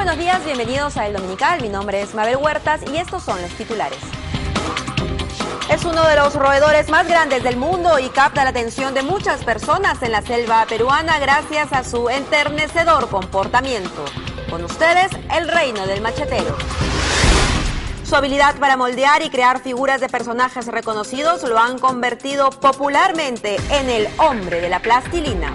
buenos días, bienvenidos a El Dominical. Mi nombre es Mabel Huertas y estos son los titulares. Es uno de los roedores más grandes del mundo y capta la atención de muchas personas en la selva peruana gracias a su enternecedor comportamiento. Con ustedes, el reino del machetero. Su habilidad para moldear y crear figuras de personajes reconocidos lo han convertido popularmente en el hombre de la plastilina.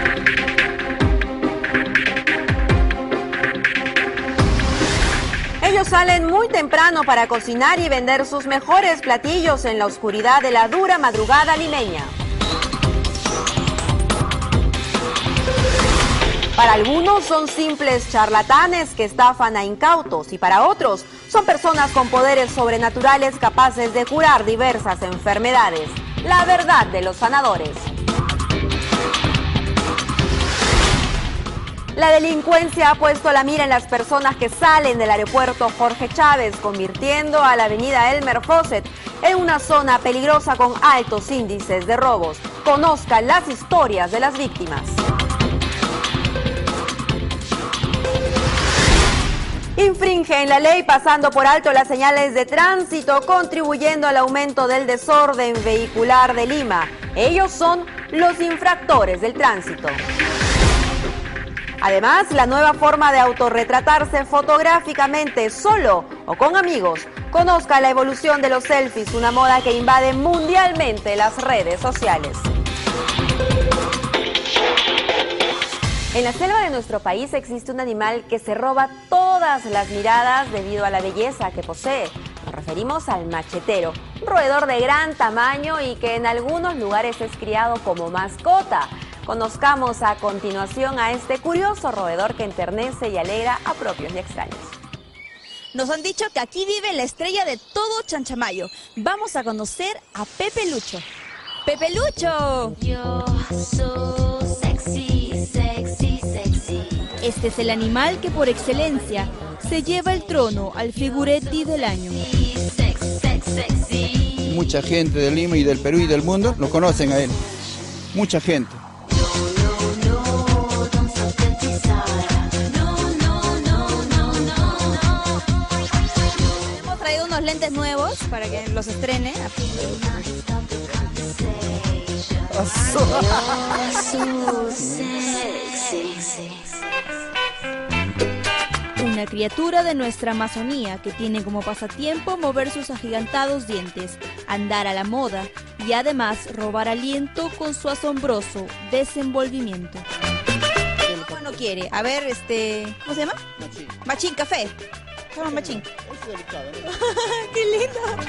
Ellos salen muy temprano para cocinar y vender sus mejores platillos en la oscuridad de la dura madrugada limeña. Para algunos son simples charlatanes que estafan a incautos y para otros son personas con poderes sobrenaturales capaces de curar diversas enfermedades. La verdad de los sanadores. La delincuencia ha puesto la mira en las personas que salen del aeropuerto Jorge Chávez, convirtiendo a la avenida Elmer Faucett en una zona peligrosa con altos índices de robos. Conozca las historias de las víctimas. Infringen la ley pasando por alto las señales de tránsito, contribuyendo al aumento del desorden vehicular de Lima. Ellos son los infractores del tránsito. Además, la nueva forma de autorretratarse fotográficamente solo o con amigos. Conozca la evolución de los selfies, una moda que invade mundialmente las redes sociales. En la selva de nuestro país existe un animal que se roba todas las miradas debido a la belleza que posee. Nos referimos al machetero, un roedor de gran tamaño y que en algunos lugares es criado como mascota. Conozcamos a continuación a este curioso roedor que enternece y alegra a propios y extraños. Nos han dicho que aquí vive la estrella de todo Chanchamayo. Vamos a conocer a Pepe Lucho. ¡Pepe Lucho! Yo soy sexy, sexy, sexy. Este es el animal que por excelencia se lleva el trono al figuretti del año. Mucha gente de Lima y del Perú y del mundo lo conocen a él. Mucha gente. Hemos traído unos lentes nuevos para que los estrene. Una criatura de nuestra Amazonía que tiene como pasatiempo mover sus agigantados dientes, andar a la moda y además robar aliento con su asombroso desenvolvimiento. No quiere. A ver, ¿cómo se llama? Machín. Machín Café. Toma Machín. Es delicado, ¿no? ¡Qué lindo!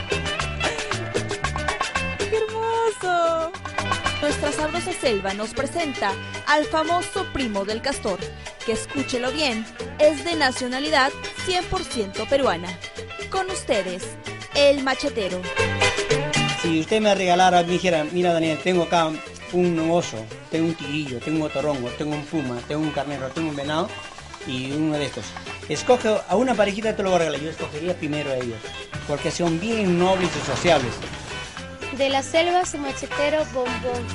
¡Qué hermoso! Nuestra sabrosa selva nos presenta al famoso primo del castor, que escúchelo bien, es de nacionalidad 100% peruana. Con ustedes, el machetero. Si usted me regalara, me dijera, mira Daniel, tengo acá un oso, tengo un tigrillo, tengo un torongo, tengo un puma, tengo un carnero, tengo un venado y uno de estos. Escoge a una parejita, te lo voy a regalar. Yo escogería primero a ellos, porque son bien nobles y sociables. De la selva, su machetero bombón.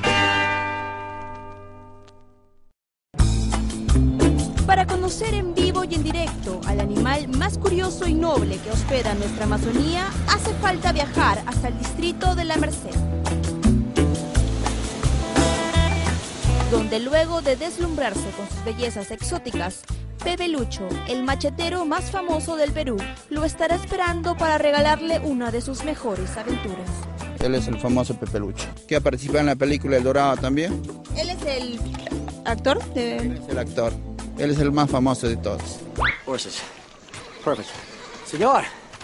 Para conocer en vivo y en directo al animal más curioso y noble que hospeda nuestra Amazonía, hace falta viajar hasta el distrito de La Merced, donde luego de deslumbrarse con sus bellezas exóticas, Pepe Lucho, el machetero más famoso del Perú, lo estará esperando para regalarle una de sus mejores aventuras. Él es el famoso Pepe Lucho, que ha participado en la película El Dorado también. Él es el actor de... Él es el actor. Él es el más famoso de todos. Horses. Perfect. Señor.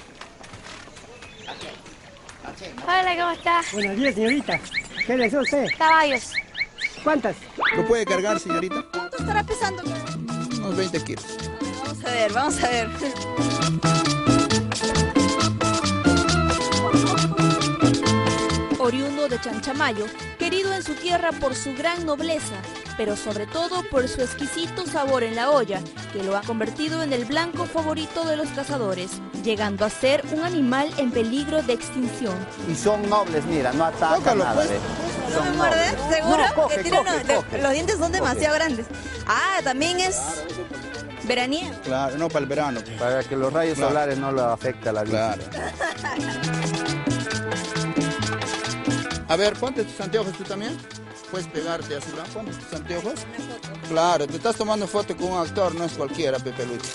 Hola, ¿cómo está? Buenos días, señorita. ¿Qué desea usted? Caballos. ¿Cuántas? ¿Lo puede cargar, señorita? ¿Cuánto estará pesando? Unos 20 kilos. Vamos a ver, vamos a ver. Oriundo de Chanchamayo, querido en su tierra por su gran nobleza, pero sobre todo por su exquisito sabor en la olla, que lo ha convertido en el blanco favorito de los cazadores, llegando a ser un animal en peligro de extinción. Y son nobles, mira, no atacan Tócalo, nada. pues. ¿Ves? ¿No me muerde? ¿Seguro? No, coge, Que tiene coge. los dientes son demasiado grandes. Ah, también es veraniego. Claro, no para el verano. Para que los rayos Claro. solares no lo afecten a la vista. Claro. A ver, ponte tus anteojos tú también. Puedes pegarte así, ¿no? Ponte tus anteojos. Claro, te estás tomando foto con un actor, no es cualquiera, Pepelucho.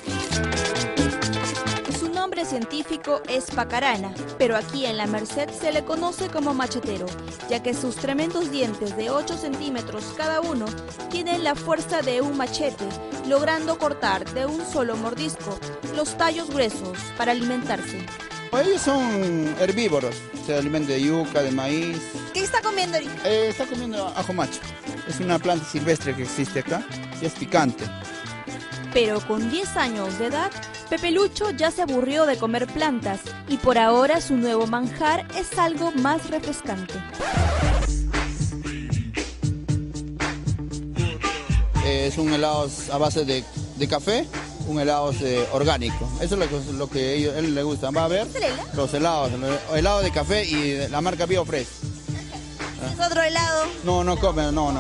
Su nombre científico es pacarana, pero aquí en la Merced se le conoce como machetero, ya que sus tremendos dientes de 8 centímetros cada uno tienen la fuerza de un machete, logrando cortar de un solo mordisco los tallos gruesos para alimentarse. Ellos son herbívoros, se alimentan de yuca, de maíz. ¿Qué está comiendo ahorita? Está comiendo ajo macho. Es una planta silvestre que existe acá y es picante. Pero con 10 años de edad, Pepelucho ya se aburrió de comer plantas y por ahora su nuevo manjar es algo más refrescante. Es un helado a base de café, un helado orgánico. Eso es lo que a él le gusta. Va a ver los helados, el helado de café y de la marca BioFresh. ¿Es otro helado? No come, no.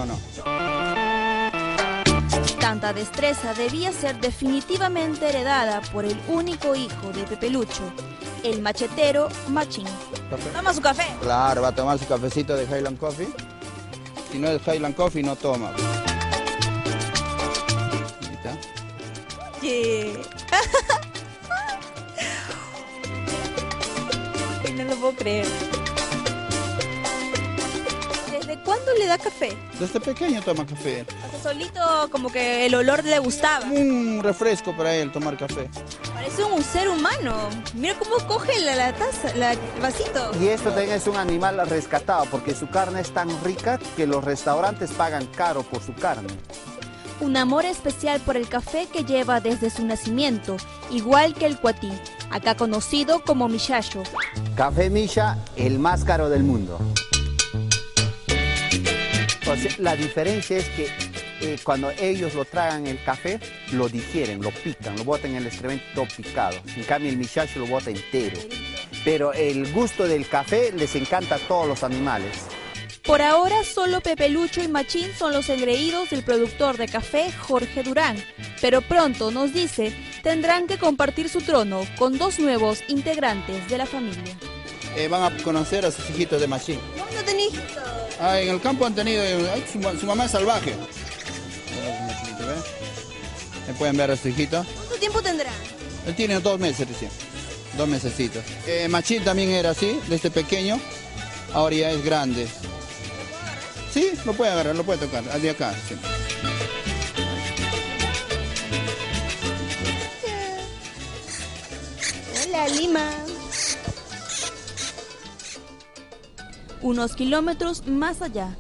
Tanta destreza debía ser definitivamente heredada por el único hijo de Pepelucho, el machetero Machín. ¿Toma su café? Claro, va a tomar su cafecito de Highland Coffee. Si no es Highland Coffee, no toma. Ahí está. Ay, no lo puedo creer. ¿Desde cuándo le da café? Desde pequeño toma café. Hasta solito como que el olor le gustaba. Un refresco para él tomar café. Parece un ser humano. Mira cómo coge la taza, el vasito. Y esto también es un animal rescatado porque su carne es tan rica que los restaurantes pagan caro por su carne. Un amor especial por el café que lleva desde su nacimiento, igual que el cuatí, acá conocido como michacho. Café Misha, el más caro del mundo. O sea, la diferencia es que cuando ellos lo tragan el café, lo digieren, lo pican, lo botan en el excremento picado. En cambio el michacho lo bota entero. Pero el gusto del café les encanta a todos los animales. Por ahora solo Pepelucho y Machín son los engreídos del productor de café Jorge Durán, pero pronto, nos dice, tendrán que compartir su trono con 2 nuevos integrantes de la familia. Van a conocer a sus hijitos de Machín. ¿Dónde tenés hijitos? En el campo han tenido, su mamá es salvaje. ¿Me pueden ver a su hijito? ¿Cuánto tiempo tendrán? Él tiene 2 meses recién, 2 mesecitos. Machín también era así, desde pequeño, ahora ya es grande. Sí, lo puede agarrar, lo puede tocar, de acá. Sí. Hola, Lima. Unos kilómetros más allá,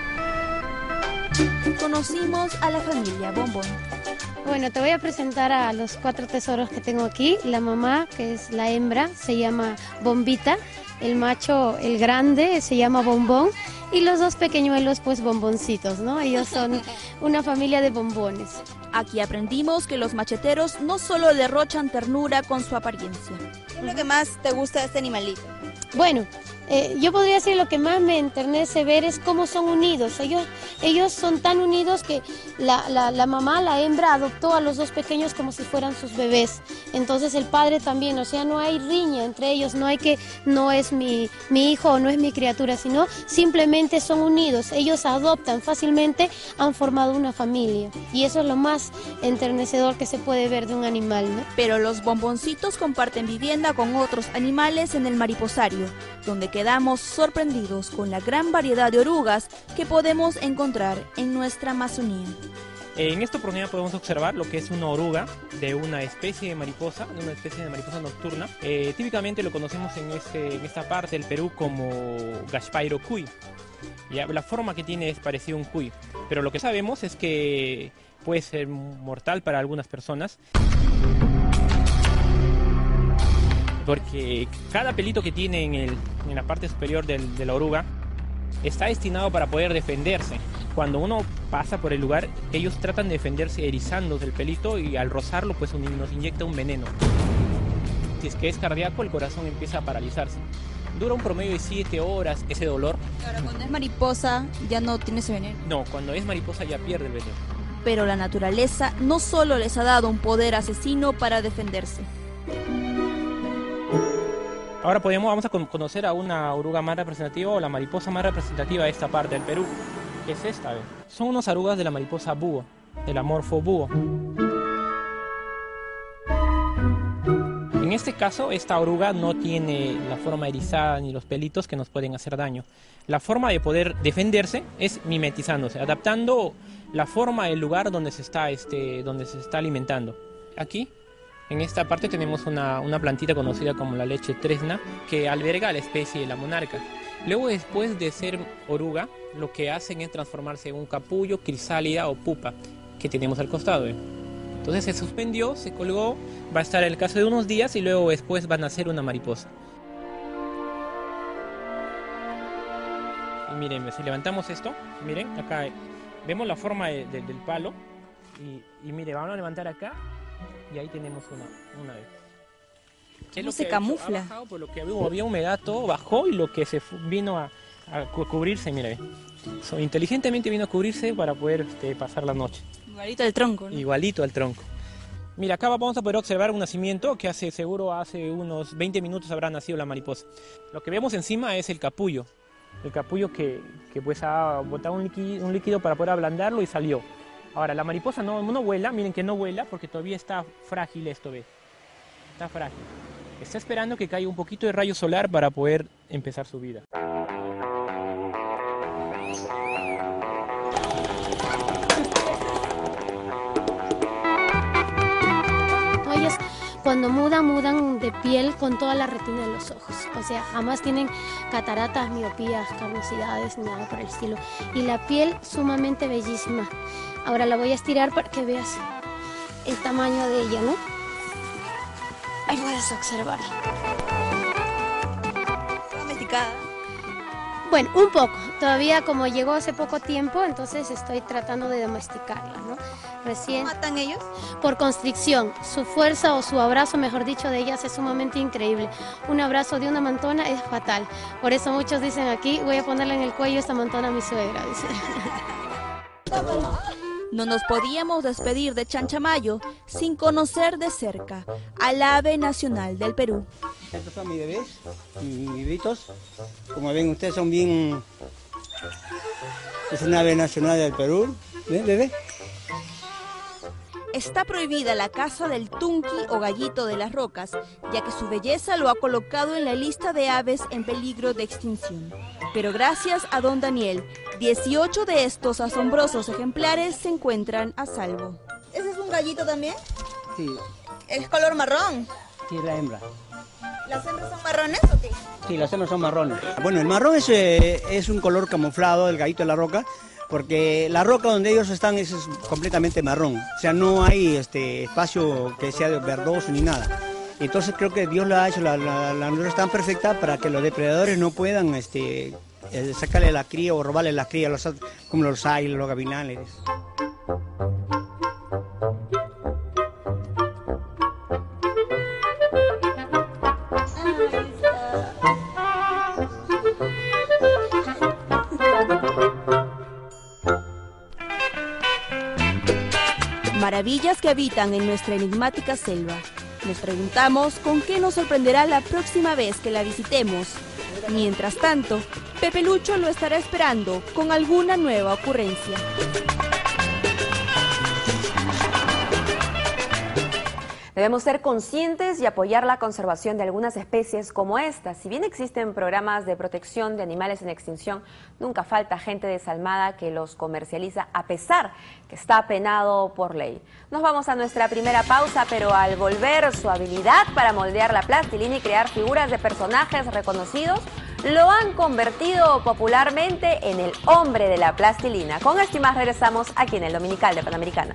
conocimos a la familia Bombón. Bueno, te voy a presentar a los 4 tesoros que tengo aquí. La mamá, que es la hembra, se llama Bombita. El macho, el grande, se llama Bombón. Y los 2 pequeñuelos, pues bomboncitos, ¿no? Ellos son una familia de bombones. Aquí aprendimos que los macheteros no solo derrochan ternura con su apariencia. ¿Qué es lo que más te gusta de este animalito? Bueno, yo podría decir lo que más me enternece ver es cómo son unidos. Ellos son tan unidos que la mamá, la hembra, adoptó a los 2 pequeños como si fueran sus bebés. Entonces el padre también, o sea, no hay riña entre ellos, no hay que no es mi hijo o no es mi criatura, sino simplemente son unidos. Ellos adoptan fácilmente, han formado una familia. Y eso es lo más enternecedor que se puede ver de un animal, ¿no? Pero los bomboncitos comparten vivienda con otros animales en el mariposario, donde quedamos sorprendidos con la gran variedad de orugas que podemos encontrar en nuestra Amazonía. En esta oportunidad podemos observar lo que es una oruga de una especie de mariposa nocturna. Típicamente lo conocemos en esta parte del Perú como Gaspairo cuy. Ya, la forma que tiene es parecido a un cuy, pero lo que sabemos es que puede ser mortal para algunas personas, porque cada pelito que tiene en la parte superior de la oruga está destinado para poder defenderse. Cuando uno pasa por el lugar, ellos tratan de defenderse erizándose el pelito y al rozarlo pues nos inyecta un veneno. Si es que es cardíaco, el corazón empieza a paralizarse. Dura un promedio de 7 horas ese dolor. Ahora, cuando es mariposa ya no tiene ese veneno. No, cuando es mariposa ya pierde el veneno. pero la naturaleza no solo les ha dado un poder asesino para defenderse. Ahora vamos a conocer a una oruga más representativa, o la mariposa más representativa de esta parte del Perú, que es esta. Son unas orugas de la mariposa búho, de la morfo búho. En este caso, esta oruga no tiene la forma erizada ni los pelitos que nos pueden hacer daño. La forma de poder defenderse es mimetizándose, adaptando la forma del lugar donde se está alimentando. Aquí, en esta parte, tenemos una plantita conocida como la leche tresna, que alberga a la especie de la monarca. Luego, después de ser oruga, lo que hacen es transformarse en un capullo, crisálida o pupa, que tenemos al costado. Entonces se suspendió, se colgó, va a estar en el caso de unos días y luego después va a nacer una mariposa. Y miren, si levantamos esto, miren, acá vemos la forma del palo y miren, vamos a levantar acá y ahí tenemos una vez. ¿Cómo se camufla? Ha bajado por lo que había humedad, todo bajó y lo que se vino a cubrirse, miren. Inteligentemente vino a cubrirse para poder pasar la noche. Igualito al tronco, ¿no? Igualito al tronco. Mira, acá vamos a poder observar un nacimiento que seguro hace unos 20 minutos habrá nacido la mariposa. Lo que vemos encima es el capullo. El capullo que pues ha botado un líquido para poder ablandarlo y salió. Ahora, la mariposa no vuela, miren que no vuela porque todavía está frágil esto, ¿ves? Está frágil. Está esperando que caiga un poquito de rayo solar para poder empezar su vida. Cuando mudan de piel con toda la retina de los ojos. O sea, jamás tienen cataratas, miopías, carnosidades, ni nada por el estilo. Y la piel sumamente bellísima. Ahora la voy a estirar para que veas el tamaño de ella, ¿no? Ahí puedes observar. Domesticada. Bueno, un poco. Todavía como llegó hace poco tiempo, entonces estoy tratando de domesticarla, ¿no? Recién. ¿Cómo matan ellos? Por constricción. Su fuerza o su abrazo, mejor dicho, de ellas es sumamente increíble. Un abrazo de una mantona es fatal. Por eso muchos dicen aquí, voy a ponerle en el cuello esta mantona a mi suegra, dice. No nos podíamos despedir de Chanchamayo sin conocer de cerca al ave nacional del Perú. Estos son mis bebés, mis bebitos. Como ven ustedes son bien... Es un ave nacional del Perú. ¿Ven, bebé? Está prohibida la caza del tunqui o gallito de las rocas, ya que su belleza lo ha colocado en la lista de aves en peligro de extinción. Pero gracias a don Daniel, 18 de estos asombrosos ejemplares se encuentran a salvo. ¿Ese es un gallito también? Sí. ¿Es color marrón? Sí, la hembra. ¿Las hembras son marrones o qué? Sí, las hembras son marrones. Bueno, el marrón es un color camuflado del gallito de la roca, porque la roca donde ellos están es completamente marrón. O sea, no hay espacio que sea verdoso ni nada. Entonces creo que Dios la ha hecho, la naturaleza tan perfecta para que los depredadores no puedan sacarle la cría o robarle la cría, como los águilas, los gavilanes. Maravillas que habitan en nuestra enigmática selva. Nos preguntamos con qué nos sorprenderá la próxima vez que la visitemos. Mientras tanto, Pepe Lucho lo estará esperando con alguna nueva ocurrencia. Debemos ser conscientes y apoyar la conservación de algunas especies como esta. Si bien existen programas de protección de animales en extinción, nunca falta gente desalmada que los comercializa a pesar que está penado por ley. Nos vamos a nuestra primera pausa, pero al volver, su habilidad para moldear la plastilina y crear figuras de personajes reconocidos lo han convertido popularmente en el hombre de la plastilina. Con esto y más regresamos aquí en el Dominical de Panamericana.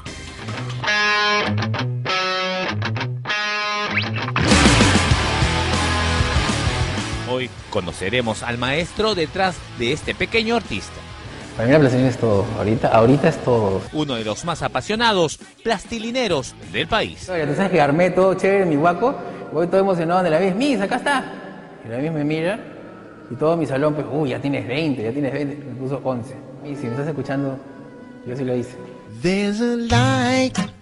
Hoy conoceremos al maestro detrás de este pequeño artista. Para mí la plastilina es todo, ahorita es todo. Uno de los más apasionados plastilineros del país. Oye, tú sabes que armé todo chévere en mi huaco, voy todo emocionado donde la ves, Miss, acá está. Y la Miss me mira y todo mi salón, pues, uy, ya tienes 20, me puso 11. Y si me estás escuchando, Yo sí lo hice. There's a light